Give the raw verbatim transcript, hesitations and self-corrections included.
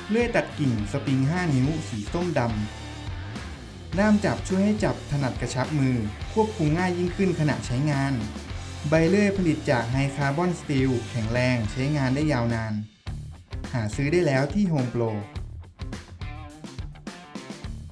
เลื่อยตัดกิ่งสปริงห้านิ้วสีส้มดำด้ามจับช่วยให้จับถนัดกระชับมือควบคุมง่ายยิ่งขึ้นขณะใช้งานใบเลื่อยผลิตจากไฮคาร์บอนสตีลแข็งแรงใช้งานได้ยาวนานหาซื้อได้แล้วที่ Home Pro